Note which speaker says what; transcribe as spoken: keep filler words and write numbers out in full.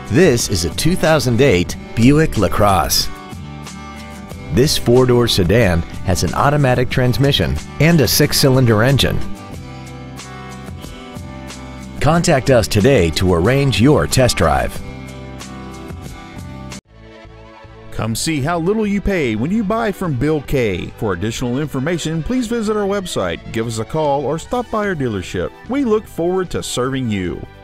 Speaker 1: This is a two thousand eight Buick LaCrosse. This four-door sedan has an automatic transmission and a six-cylinder engine. Contact us today to arrange your test drive.
Speaker 2: Come see how little you pay when you buy from Bill Kay. For additional information, please visit our website, give us a call, or stop by our dealership. We look forward to serving you.